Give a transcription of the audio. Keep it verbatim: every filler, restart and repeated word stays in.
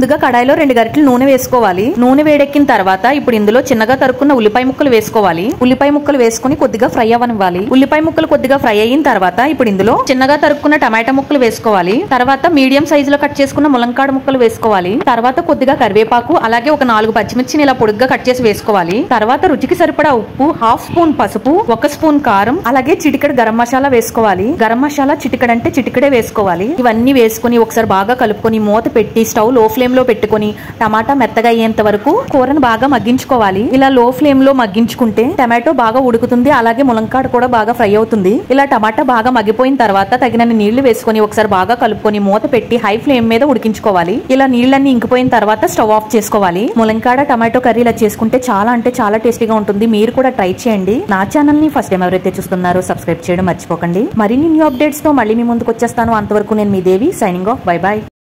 ముందుగా కడాయిలో రెండు గరిటెలు నూనె వేసుకోవాలి. నూనె వేడెక్కిన తర్వాత ఇప్పుడు ఇందులో చిన్నగా తరుక్కున్న ఉల్లిపాయ ముక్కలు వేసుకోవాలి. ఉల్లిపాయ ముక్కలు వేసుకుని కొద్దిగా ఫ్రై అవ్వనివ్వాలి. ఉల్లిపాయ ముక్కలు కొద్దిగా ఫ్రై అయిన తర్వాత ఇప్పుడు ఇందులో చిన్నగా తరుక్కున్న టమాటా ముక్కలు వేసుకోవాలి. తర్వాత మీడియం సైజ్ లో కట్ చేసుకున్న ములంకాడ ముక్కలు వేసుకోవాలి. తర్వాత కొద్దిగా కరివేపాకు, అలాగే ఒక నాలుగు పచ్చిమిర్చిని ఇలా పొడుగ్గా కట్ చేసి వేసుకోవాలి. తర్వాత రుచికి సరిపడా ఉప్పు, హాఫ్ స్పూన్ పసుపు, ఒక స్పూన్ కారం, అలాగే చిటికెడు గరం మసాలా వేసుకోవాలి. గరం మసాలా చిటికెడు అంటే చిటికెడే వేసుకోవాలి. ఇవన్నీ వేసుకుని ఒకసారి బాగా కలుపుకొని మూత పెట్టి స్టవ్ లో ఫ్లేమ్ లో పెట్టుకుని టమాటా మెత్తగా అయ్యేంత వరకు కూరను బాగా మగ్గించుకోవాలి. ఇలా లో ఫ్లేమ్ లో మగ్గించుకుంటే టమాటో బాగా ఉడుకుతుంది, అలాగే ములంకాడ కూడా బాగా ఫ్రై అవుతుంది. ఇలా టమాటా బాగా మగ్గిపోయిన తర్వాత తగినన్ని నీళ్లు వేసుకుని ఒకసారి బాగా కలుపుకొని మూత పెట్టి హై ఫ్లేమ్ మీద ఉడికించుకోవాలి. ఇలా నీళ్ళన్ని ఇంకిపోయిన తర్వాత స్టవ్ ఆఫ్ చేసుకోవాలి. ములంకాడ టమాటో కర్రీ ఇలా చేసుకుంటే చాలా అంటే చాలా టేస్టీగా ఉంటుంది. మీరు కూడా ట్రై చేయండి. నా ఛానల్ ని ఫస్ట్ టైం ఎవరైతే చూస్తున్నారో సబ్స్క్రైబ్ చేయడం మర్చిపోకండి. మరిన్ని న్యూ అప్డేట్స్ తో మళ్ళీ మీ ముందుకు వచ్చేస్తాను. అంతవరకు నేను మీ Devi, signing off. Bye by.